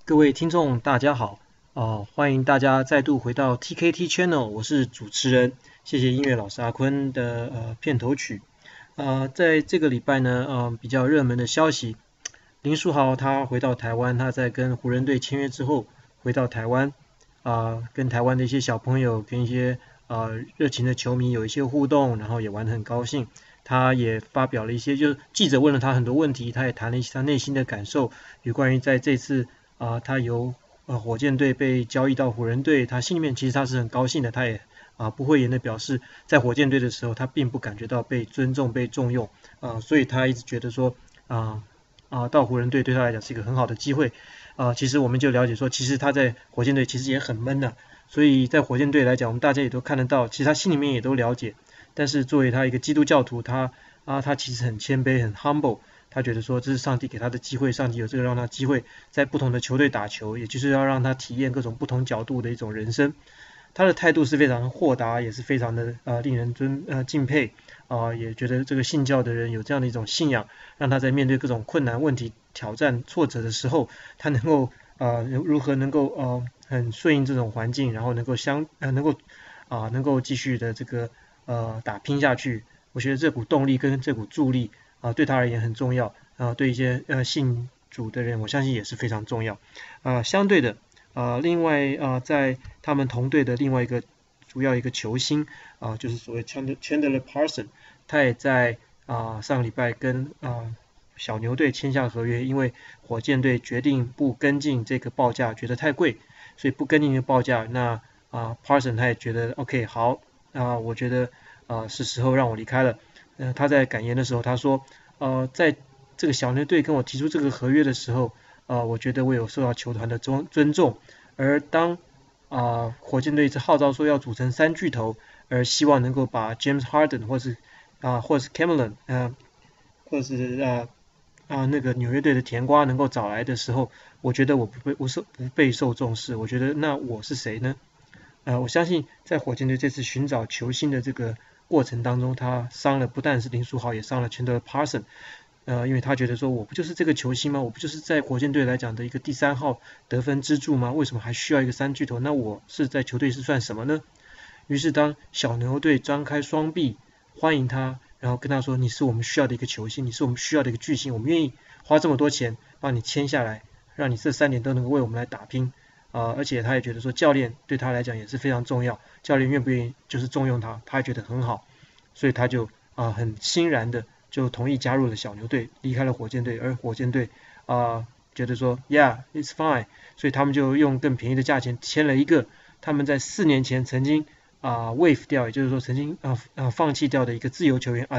各位听众，大家好，欢迎大家再度回到 TKT Channel，我是主持人，谢谢音乐老师阿坤的片头曲。在这个礼拜呢，比较热门的消息，林书豪他回到台湾，他在跟湖人队签约之后回到台湾，跟台湾的一些小朋友跟一些热情的球迷有一些互动，然后也玩得很高兴。他也发表了一些，就是记者问了他很多问题，他也谈了一些他内心的感受，有关于在这次他由火箭队被交易到湖人队，他心里面其实他是很高兴的，他也不讳言的表示，在火箭队的时候，他并不感觉到被尊重、被重用，所以他一直觉得说到湖人队对他来讲是一个很好的机会，其实我们就了解说，其实他在火箭队其实也很闷的，所以在火箭队来讲，我们大家也都看得到，其实他心里面也都了解，但是作为他一个基督教徒，他其实很谦卑、很 humble，他觉得说这是上帝给他的机会，上帝有这个让他机会在不同的球队打球，也就是要让他体验各种不同角度的一种人生。他的态度是非常豁达，也是非常的令人敬佩也觉得这个信教的人有这样的一种信仰，让他在面对各种困难、问题、挑战、挫折的时候，他能够如何能够很顺应这种环境，然后能够继续的这个打拼下去。我觉得这股动力跟这股助力对他而言很重要对一些信主的人，我相信也是非常重要相对的另外在他们同队的另外一个主要一个球星就是所谓 Chandler Parson， 他也在上个礼拜跟小牛队签下合约，因为火箭队决定不跟进这个报价，觉得太贵，所以不跟进这个报价。那Parson 他也觉得 OK 好我觉得是时候让我离开了。他在感言的时候他说在这个小牛队跟我提出这个合约的时候我觉得我有受到球团的尊重，而当火箭队一直号召说要组成三巨头，而希望能够把 James Harden 或是 Cameron 或是那个纽约队的甜瓜能够找来的时候，我觉得我是不备受重视，我觉得那我是谁呢？我相信在火箭队这次寻找球星的这个过程当中，他伤了不但是林书豪，也伤了Chandler Parson。因为他觉得说我不就是这个球星吗？我不就是在火箭队来讲的一个第三号得分支柱吗？为什么还需要一个三巨头？那我是在球队是算什么呢？于是当小牛队张开双臂欢迎他，然后跟他说你是我们需要的一个球星，你是我们需要的一个巨星，我们愿意花这么多钱帮你签下来，让你这3年都能够为我们来打拼。而且他也觉得说教练对他来讲也是非常重要，教练愿不愿意就是重用他，他也觉得很好，所以他就很欣然的就同意加入了小牛队，离开了火箭队，而火箭队觉得说 Yeah it's fine， 所以他们就用更便宜的价钱签了一个他们在4年前曾经waive 掉，也就是说曾经放弃掉的一个自由球员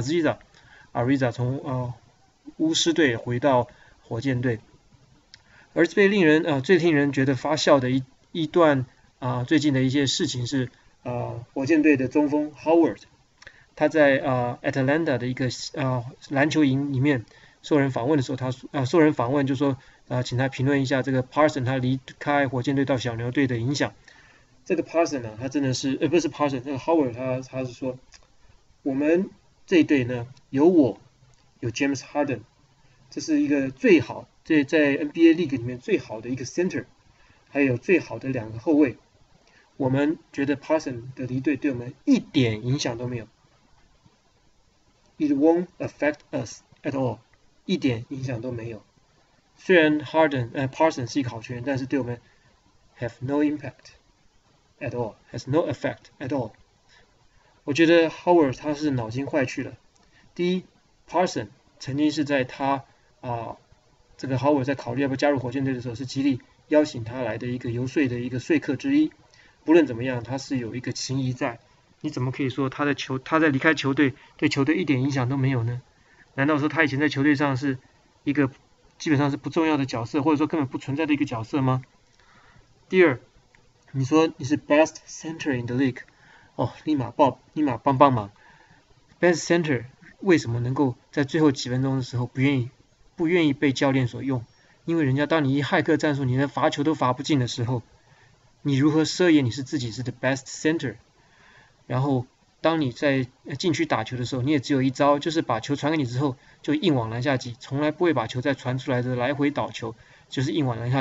Ariza 从巫师队回到火箭队。而最令人觉得发笑的一段最近的一些事情是火箭队的中锋 Howard， 他在Atlanta 的一个篮球营里面受人访问的时候，受人访问就说请他评论一下这个 Parson 他离开火箭队到小牛队的影响。这个 Parson 他真的是不是 Parson， 这个 Howard 他是说我们这一队呢有 James Harden， 这是一个最好在 NBA League 里面最好的一个 center， 还有最好的2个后卫。我们觉得 Parson 的离队对我们一点影响都没有。It won't affect us at all， 一点影响都没有。虽然 Parson 是一个好球员，但是对我们 have no impact at all， has no effect at all。我觉得 Howard 他是脑筋坏去了。第一 ，Parson 曾经是在他这个 Howard 在考虑要不要加入火箭队的时候，是极力邀请他来的一个游说的一个说客之一。不论怎么样，他是有一个情谊在。你怎么可以说他在离开球队对球队一点影响都没有呢？难道说他以前在球队上是一个基本上是不重要的角色，或者说根本不存在的一个角色吗？第二，你说你是 best center in the league， 立马帮忙。best center 为什么能够在最后几分钟的时候不愿意被教练所用？因为人家当你一骇客战术，你连罚球都罚不进的时候，你如何奢言你是自己是 the best center？ 然后当你在禁区打球的时候，你也只有一招，就是把球传给你之后就硬往篮下挤，从来不会把球再传出来的来回倒球，就是硬往篮下挤。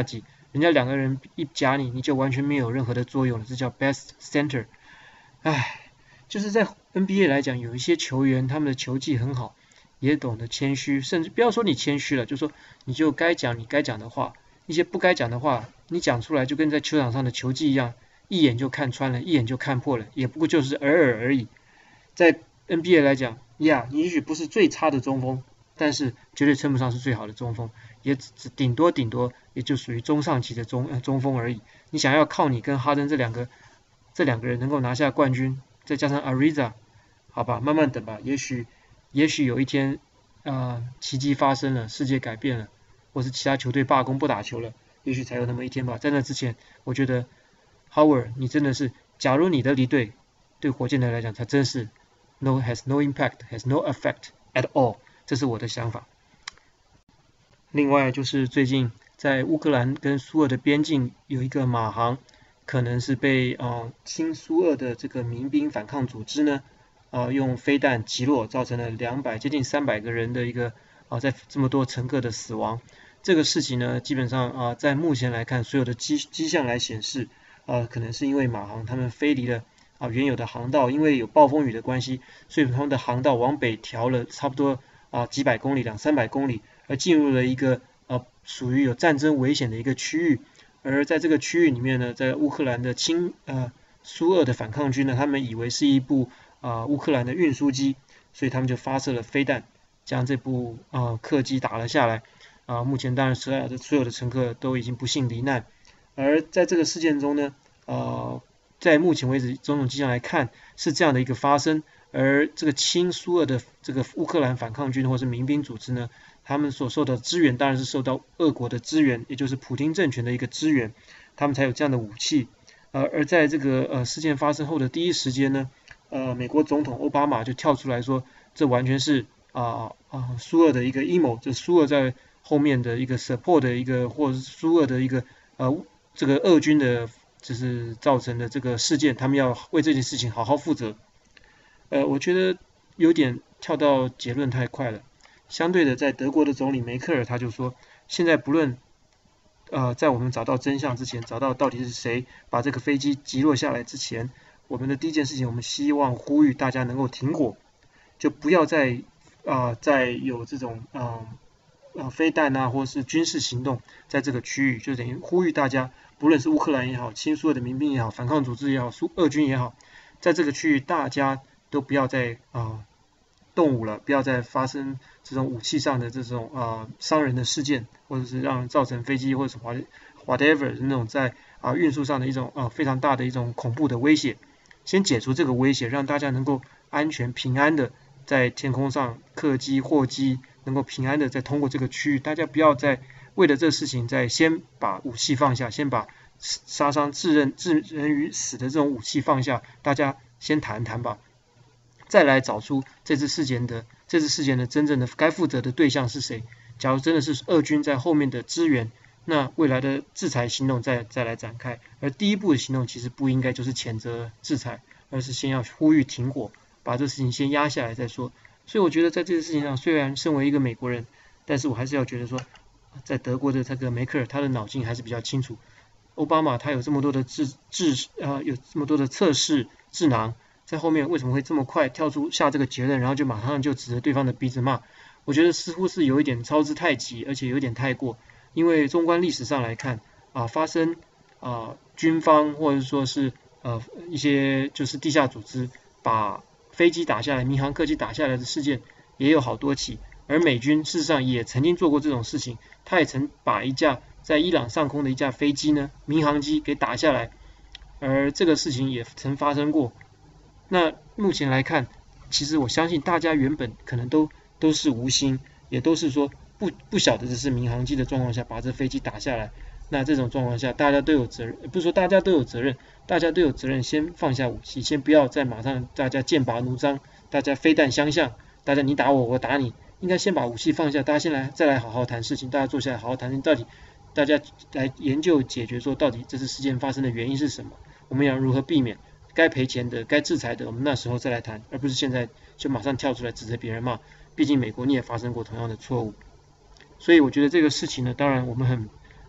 人家2个人一夹你，你就完全没有任何的作用了，这叫 best center。唉，就是在 NBA 来讲，有一些球员他们的球技很好，也懂得谦虚，甚至不要说你谦虚了，就说你就该讲你该讲的话，一些不该讲的话，你讲出来就跟在球场上的球技一样，一眼就看穿了，一眼就看破了，也不过就是尔尔而已。在 NBA 来讲，你也许不是最差的中锋，但是绝对称不上是最好的中锋，也只顶多也就属于中上级的中锋而已。你想要靠你跟哈登这两个人能够拿下冠军，再加上 Ariza， 好吧，慢慢等吧，也许有一天奇迹发生了，世界改变了，或是其他球队罢工不打球了，也许才有那么一天吧。在那之前，我觉得 Howard 你真的是，假如你的离队对火箭队来讲，他真是 has no impact, has no effect at all， 这是我的想法。另外就是最近在乌克兰跟苏俄的边境有一个马航，可能是被亲苏俄的这个民兵反抗组织呢用飞弹击落，造成了接近300个人的一个在这么多乘客的死亡。这个事情呢，基本上在目前来看，所有的迹象来显示，可能是因为马航他们飞离了原有的航道，因为有暴风雨的关系，所以他们的航道往北调了差不多几百公里，200-300公里，而进入了一个属于有战争危险的一个区域。而在这个区域里面呢，在乌克兰的苏俄的反抗军呢，他们以为是一部乌克兰的运输机，所以他们就发射了飞弹，将这部客机打了下来。目前当然所有的乘客都已经不幸罹难。而在这个事件中呢，在目前为止种种迹象来看是这样的一个发生。而这个亲苏俄的这个乌克兰反抗军或是民兵组织呢，他们所受到的支援当然是受到俄国的支援，也就是普丁政权的一个支援，他们才有这样的武器。而在这个事件发生后的第一时间呢，美国总统奥巴马就跳出来说，这完全是苏俄的一个阴谋，这苏俄在后面的一个 support 的一个，或者是苏俄的一个这个俄军的，就是造成的这个事件，他们要为这件事情好好负责。我觉得有点跳到结论太快了。相对的，在德国的总理梅克尔他就说，现在不论在我们找到真相之前，找到底是谁把这个飞机击落下来之前，我们的第一件事情，我们希望呼吁大家能够停火，就不要再有这种飞弹或是军事行动在这个区域，就等于呼吁大家，不论是乌克兰也好，亲苏俄的民兵也好，反抗组织也好，俄军也好，在这个区域大家都不要再动武了，不要再发生这种武器上的这种伤人的事件，或者是让造成飞机或者是 whatever 那种在运输上的一种非常大的一种恐怖的威胁。先解除这个威胁，让大家能够安全平安的在天空上客机货机能够平安的再通过这个区域。大家不要再为了这个事情再先把武器放下，先把杀伤致人于死的这种武器放下，大家先谈谈吧，再来找出这次事件的真正的该负责的对象是谁。假如真的是俄军在后面的支援，那未来的制裁行动再来展开。而第一步的行动其实不应该就是谴责制裁，而是先要呼吁停火，把这事情先压下来再说。所以我觉得在这个事情上，虽然身为一个美国人，但是我还是要觉得说，在德国的这个梅克尔他的脑筋还是比较清楚。奥巴马他有这么多的有这么多的测试智囊，在后面为什么会这么快跳出下这个结论，然后就马上就指着对方的鼻子骂？我觉得似乎是有一点操之太急，而且有点太过。因为纵观历史上来看发生军方或者说是一些就是地下组织把飞机打下来、民航客机打下来的事件也有好多起。而美军事实上也曾经做过这种事情，他也曾把一架在伊朗上空的一架飞机呢，民航机给打下来，而这个事情也曾发生过。那目前来看，其实我相信大家原本可能都是无心，也都是说不晓得这是民航机的状况下把这飞机打下来。那这种状况下，大家都有责任，不是说大家都有责任，大家都有责任先放下武器，先不要再马上大家剑拔弩张，大家飞弹相向，大家你打我，我打你，应该先把武器放下，大家再来好好谈事情，大家坐下来好好谈，到底大家来研究解决说到底这次事件发生的原因是什么，我们要如何避免，该赔钱的该制裁的我们那时候再来谈，而不是现在就马上跳出来指责别人骂。毕竟美国你也发生过同样的错误，所以我觉得这个事情呢，当然我们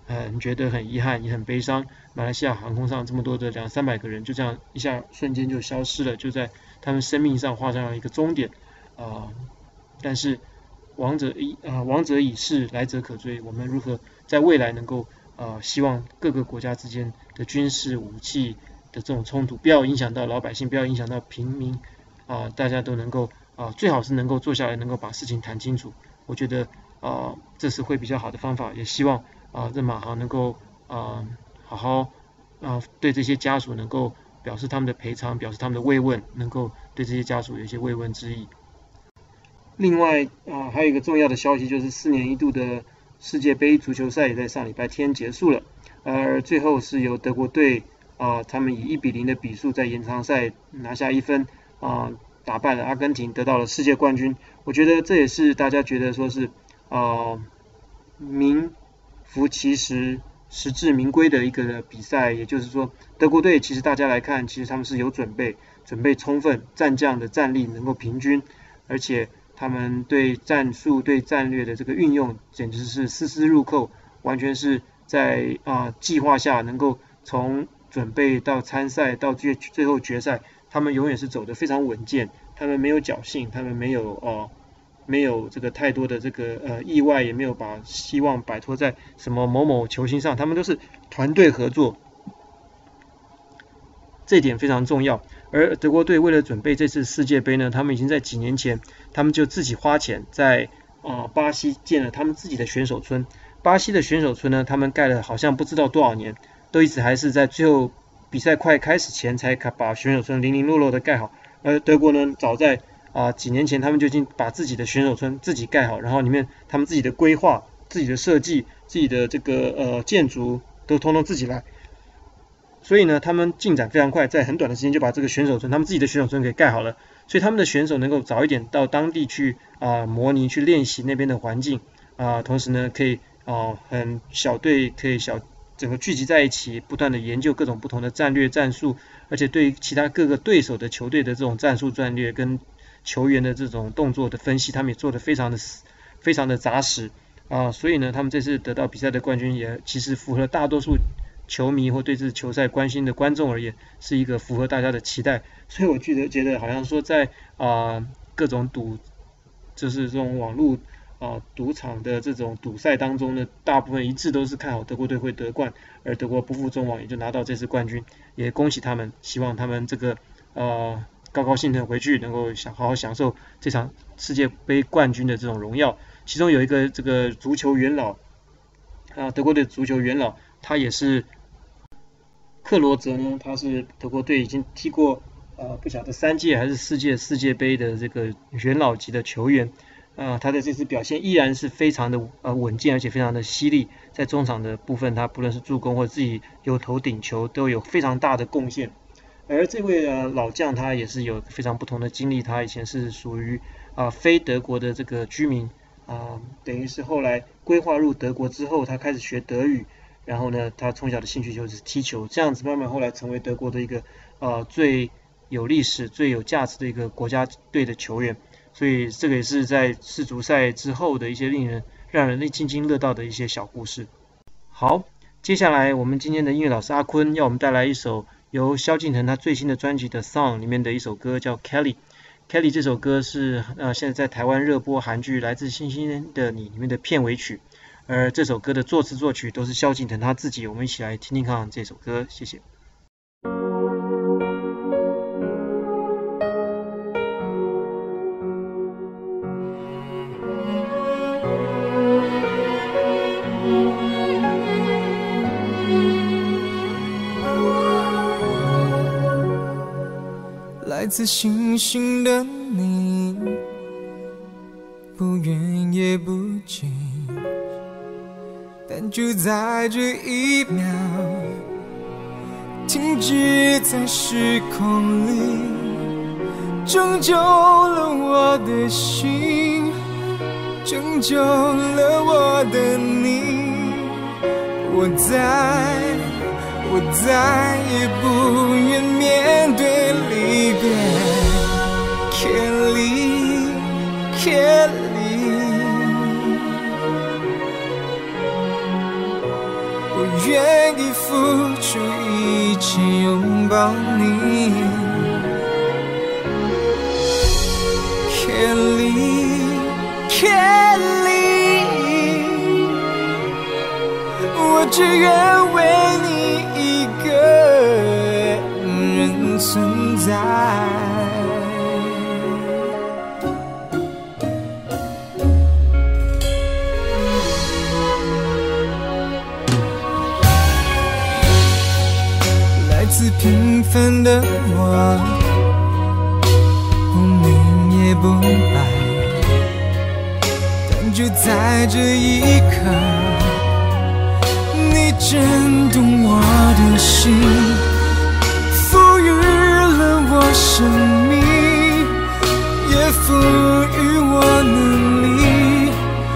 很觉得很遗憾，也很悲伤。马来西亚航空上这么多的200-300个人，就这样一下瞬间就消失了，就在他们生命上画上了一个终点。但是亡者已逝，来者可追。我们如何在未来能够希望各个国家之间的军事武器的这种冲突不要影响到老百姓，不要影响到平民大家都能够最好是能够坐下来，能够把事情谈清楚。我觉得这是会比较好的方法，也希望任马航能够好好对这些家属能够表示他们的赔偿，表示他们的慰问，能够对这些家属有一些慰问之意。另外还有一个重要的消息，就是4年一度的世界杯足球赛也在上礼拜天结束了，而最后是由德国队他们以1-0的比数在延长赛拿下1分打败了阿根廷，得到了世界冠军。我觉得这也是大家觉得说是名副其实，实至名归的一个比赛。也就是说，德国队其实大家来看，其实他们是有准备充分，战将的战力能够平均，而且他们对战术、对战略的这个运用，简直是丝丝入扣，完全是在计划下，能够从准备到参赛到最后决赛，他们永远是走得非常稳健，他们没有侥幸，他们没有这个太多的这个意外，也没有把希望摆脱在什么某某球星上，他们都是团队合作，这一点非常重要。而德国队为了准备这次世界杯呢，他们已经在几年前，他们就自己花钱在巴西建了他们自己的选手村。巴西的选手村呢，他们盖了好像不知道多少年，都一直还是在最后比赛快开始前才把选手村零零落落的盖好。而德国呢，早在几年前他们就已经把自己的选手村自己盖好，然后里面他们自己的规划、自己的设计、自己的这个建筑都通通自己来。所以呢，他们进展非常快，在很短的时间就把这个选手村，他们自己的选手村给盖好了。所以他们的选手能够早一点到当地去模拟、去练习那边的环境同时呢，可以很小队可以整个聚集在一起，不断的研究各种不同的战略战术，而且对其他各个对手的球队的这种战术战略跟球员的这种动作的分析，他们也做得非常的扎实所以呢，他们这次得到比赛的冠军，也其实符合大多数球迷或对这次球赛关心的观众而言，是一个符合大家的期待。所以我觉得好像说在各种就是这种网络赌场的这种赌赛当中呢，大部分一致都是看好德国队会得冠，而德国不负众望，也就拿到这次冠军，也恭喜他们，希望他们这个高高兴兴回去，能够好好享受这场世界杯冠军的这种荣耀。其中有一个这个足球元老德国的足球元老，他也是克罗泽呢，他是德国队已经踢过不晓得3届还是4届世界杯的这个元老级的球员他的这次表现依然是非常的稳健，而且非常的犀利。在中场的部分，他不论是助攻或自己有头顶球，都有非常大的贡献。而这位老将，他也是有非常不同的经历。他以前是属于非德国的这个居民等于是后来规划入德国之后，他开始学德语。然后呢，他从小的兴趣就是踢球，这样子慢慢后来成为德国的一个最有历史、最有价值的一个国家队的球员。所以这个也是在世足赛之后的一些让人津津乐道的一些小故事。好，接下来我们今天的音乐老师阿坤要我们带来一首由萧敬腾他最新的专辑的 Song 里面的一首歌，叫 Kelly。Kelly 这首歌是现在在台湾热播韩剧《来自星星的你》里面的片尾曲。而这首歌的作词作曲都是萧敬腾他自己，我们一起来听听看这首歌，谢谢。 来自星星的你，不远也不近，但就在这一秒，停止在时空里，拯救了我的心，拯救了我的你。我再也不愿面对离别。Kelly， 愿意付出一切拥抱你。Kelly， 我只愿为你一个人存在。来自平凡的我，不明也不白，但就在这一刻，你震动我的心，赋予了我生命，也赋予我能力。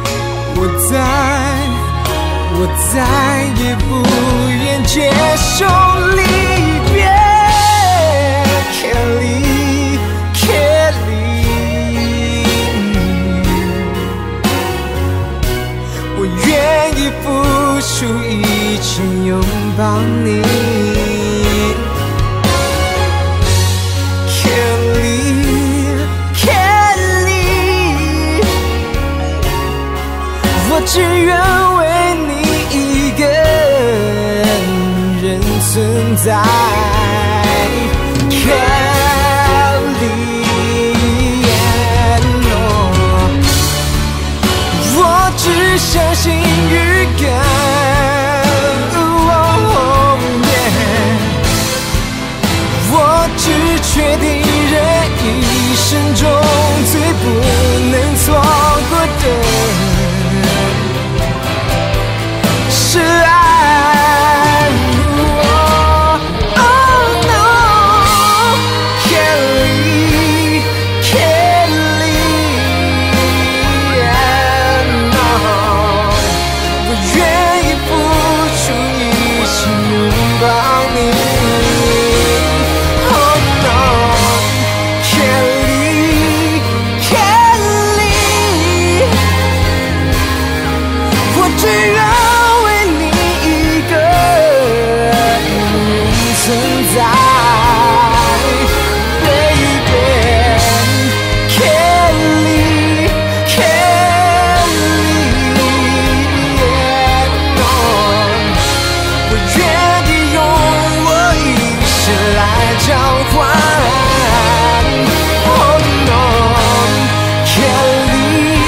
我再也不愿接受离别。Kelly， 我愿意付出一切拥抱你。Kelly， 我只愿为你一个人存在。Kelly， 我只相信预感。我只确定人一生中最不能错过的是爱。Oh no， Kelly， 我愿意付出一切拥抱你。只愿为你一个人存在 ，Baby， Kelly， 我愿意用我一生来交换。Oh no， Kelly。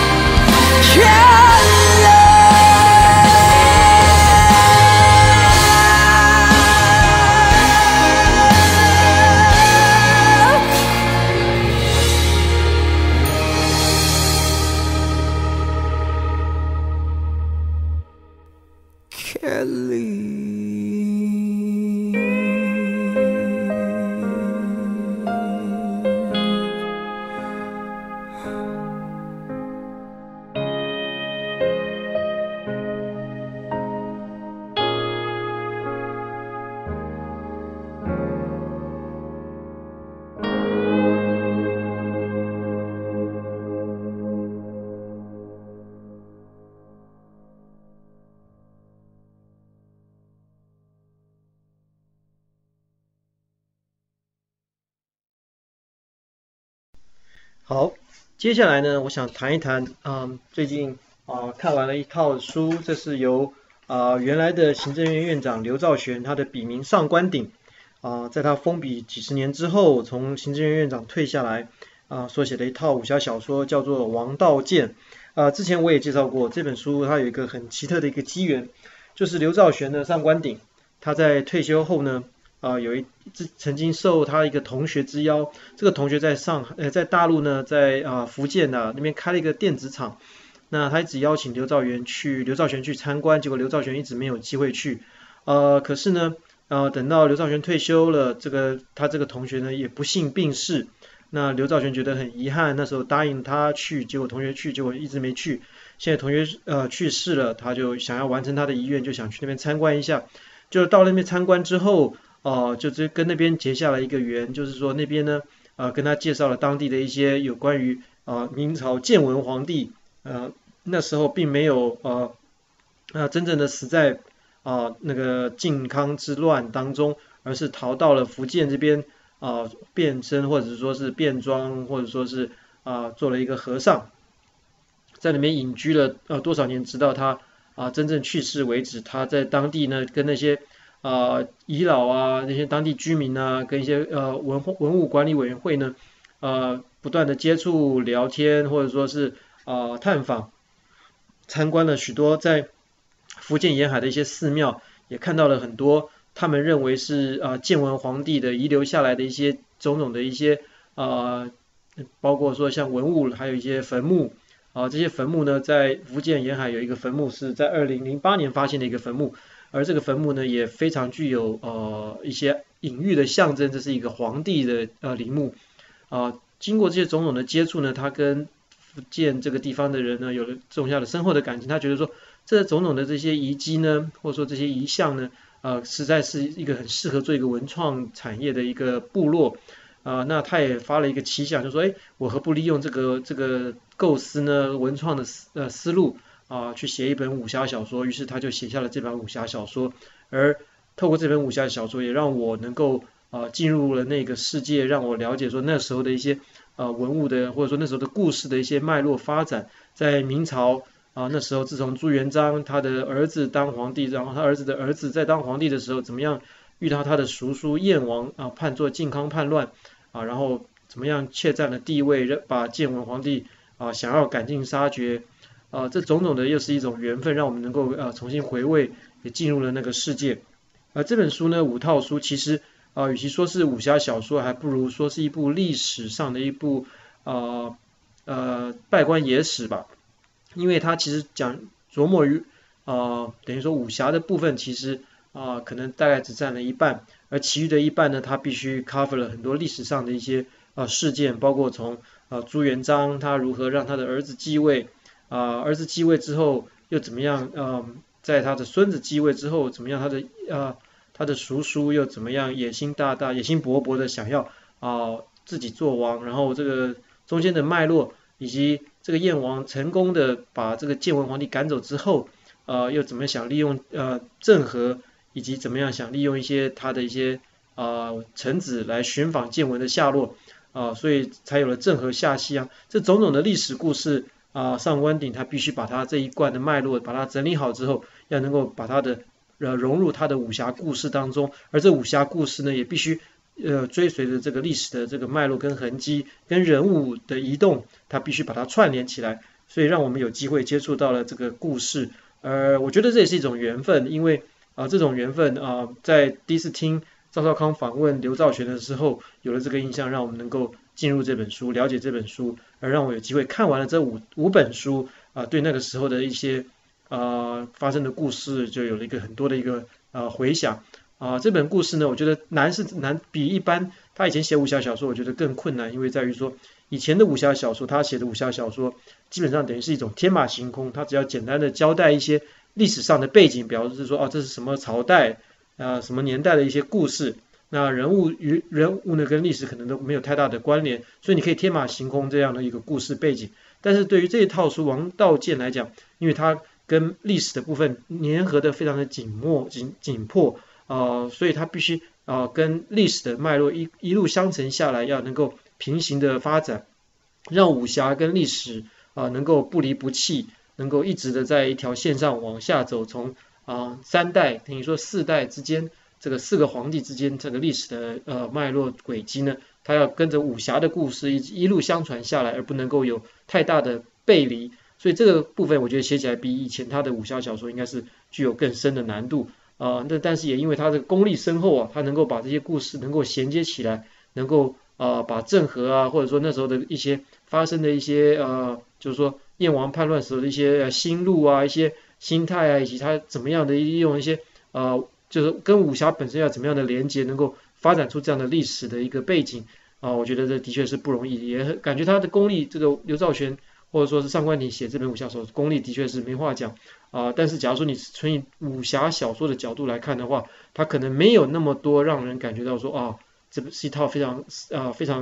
好，接下来呢，我想谈一谈，最近看完了一套书，这是由原来的行政院院长刘兆玄，他的笔名上官鼎，在他封笔几十年之后，从行政院院长退下来，所写的一套武侠小说，叫做《王道剑》。之前我也介绍过这本书，它有一个很奇特的一个机缘，就是刘兆玄的上官鼎，他在退休后呢。曾经受他一个同学之邀，这个同学在大陆呢，在福建那边开了一个电子厂，那他一直邀请刘兆玄去参观，结果刘兆玄一直没有机会去，可是呢，等到刘兆玄退休了，他这个同学呢也不幸病逝，那刘兆玄觉得很遗憾，那时候答应他去，结果同学去，结果一直没去，现在同学去世了，他就想要完成他的遗愿，就想去那边参观一下，就到那边参观之后。就是跟那边结下了一个缘，就是说那边呢，跟他介绍了当地的一些有关于明朝建文皇帝，那时候并没有真正的死在那个靖康之乱当中，而是逃到了福建这边变身或者说是变装，或者说是做了一个和尚，在里面隐居了多少年，直到他真正去世为止。他在当地呢跟那些遗老那些当地居民跟一些文物管理委员会呢不断的接触聊天，或者说是探访，参观了许多在福建沿海的一些寺庙，也看到了很多他们认为是建文皇帝的遗留下来的一些种种的一些包括说像文物，还有一些坟墓这些坟墓呢，在福建沿海有一个坟墓是在2008年发现的一个坟墓，而这个坟墓呢也非常具有一些隐喻的象征，这是一个皇帝的陵墓经过这些种种的接触呢，他跟福建这个地方的人呢有了种下了深厚的感情，他觉得说这种种的这些遗迹呢，或者说这些遗像呢实在是一个很适合做一个文创产业的一个部落那他也发了一个奇想，就说我何不利用这个构思呢，文创的思路去写一本武侠小说，于是他就写下了这本武侠小说，而透过这本武侠小说也让我能够进入了那个世界，让我了解说那时候的一些文物的或者说那时候的故事的一些脉络发展，在明朝那时候自从朱元璋他的儿子当皇帝，然后他儿子的儿子在当皇帝的时候，怎么样遇到他的叔叔燕王叛做靖康叛乱然后怎么样窃占了地位，把建文皇帝想要赶尽杀绝这种种的又是一种缘分，让我们能够重新回味，也进入了那个世界。这本书呢，5套书其实与其说是武侠小说，还不如说是一部历史上的一部稗官野史吧，因为它其实琢磨于等于说武侠的部分其实可能大概只占了一半，而其余的一半呢，它必须 cover 了很多历史上的一些事件，包括从朱元璋他如何让他的儿子继位儿子继位之后又怎么样在他的孙子继位之后怎么样他的叔叔又怎么样野心大大野心勃勃的想要自己做王，然后这个中间的脉络，以及这个燕王成功的把这个建文皇帝赶走之后又怎么想利用郑和，以及怎么样想利用一些他的一些臣子来寻访建文的下落所以才有了郑和下西洋这种种的历史故事上官鼎他必须把他这一贯的脉络把它整理好之后，要能够把它的融入他的武侠故事当中，而这武侠故事呢也必须追随着这个历史的这个脉络跟痕迹跟人物的移动，他必须把它串联起来，所以让我们有机会接触到了这个故事我觉得这也是一种缘分，因为这种缘分在第一次听赵少康访问刘兆玄的时候有了这个印象，让我们能够进入这本书，了解这本书，而让我有机会看完了这五本书对那个时候的一些发生的故事就有了一个很多的一个回想这本故事呢，我觉得难比一般他以前写武侠小说我觉得更困难，因为在于说以前的武侠小说，他写的武侠小说基本上等于是一种天马行空，他只要简单的交代一些历史上的背景，表示说这是什么朝代什么年代的一些故事，那人物呢跟历史可能都没有太大的关联，所以你可以天马行空这样的一个故事背景。但是对于这一套书《王道剑》来讲，因为它跟历史的部分粘合的非常的紧迫所以它必须跟历史的脉络一路相承下来，要能够平行的发展，让武侠跟历史能够不离不弃，能够一直的在一条线上往下走，从3代等于说4代之间，这个4个皇帝之间这个历史的脉络轨迹呢，它要跟着武侠的故事一路相传下来，而不能够有太大的背离，所以这个部分我觉得写起来比以前他的武侠小说应该是具有更深的难度但是也因为他的功力深厚他能够把这些故事能够衔接起来，能够把郑和或者说那时候的一些发生的一些就是说燕王叛乱时候的一些心路一些心态以及他怎么样的利用一些就是跟武侠本身要怎么样的连接，能够发展出这样的历史的一个背景我觉得这的确是不容易，也感觉他的功力，这个刘兆玄或者说是上官鼎写这本武侠小说功力的确是没话讲但是假如说你纯以武侠小说的角度来看的话，它可能没有那么多让人感觉到说这是一套非常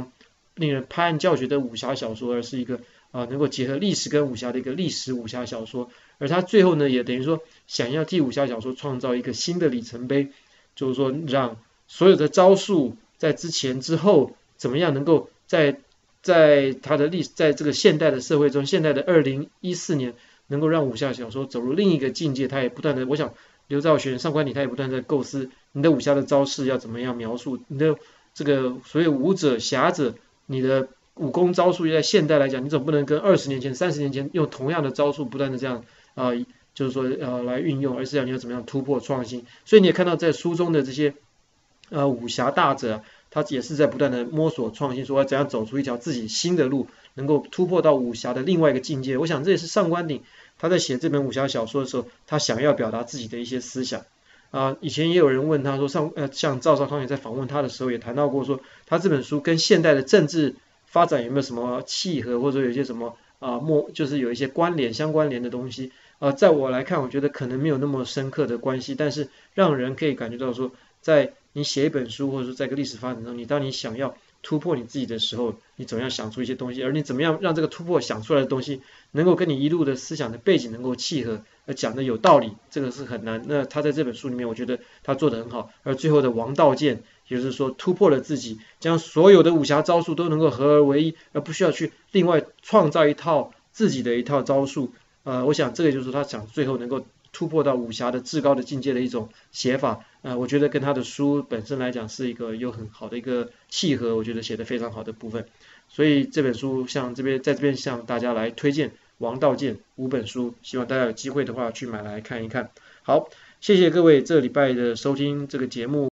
令人拍案叫绝的武侠小说，而是一个能够结合历史跟武侠的一个历史武侠小说。而他最后呢，也等于说想要替武侠小说创造一个新的里程碑，就是说让所有的招数在之前之后怎么样能够在他的在这个现代的社会中，现代的2014年，能够让武侠小说走入另一个境界。他也不断的，我想刘兆玄上官礼他也不断的构思你的武侠的招式要怎么样描述，你的这个所有武者侠者，你的武功招数在现代来讲，你总不能跟20年前30年前用同样的招数不断的这样就是说来运用，而是要你要怎么样突破创新。所以你也看到在书中的这些武侠大者他也是在不断的摸索创新，说要怎样走出一条自己新的路，能够突破到武侠的另外一个境界。我想这也是上官鼎他在写这本武侠小说的时候，他想要表达自己的一些思想。以前也有人问他说，像赵少康也在访问他的时候也谈到过说，他这本书跟现代的政治发展有没有什么契合，或者有一些什么就是有一些相关联的东西。在我来看，我觉得可能没有那么深刻的关系，但是让人可以感觉到说，在你写一本书，或者说在一个历史发展中，当你想要突破你自己的时候，你怎么样想出一些东西，而你怎么样让这个突破想出来的东西能够跟你一路的思想的背景能够契合，而讲的有道理，这个是很难。那他在这本书里面，我觉得他做得很好。而最后的王道剑，也就是说突破了自己，将所有的武侠招数都能够合而为一，而不需要去另外创造一套自己的一套招数。我想这个就是他想最后能够突破到武侠的至高的境界的一种写法。我觉得跟他的书本身来讲是一个有很好的一个契合，我觉得写得非常好的部分。所以这本书在这边向大家来推荐王道剑5本书，希望大家有机会的话去买来看一看。好，谢谢各位这礼拜的收听这个节目。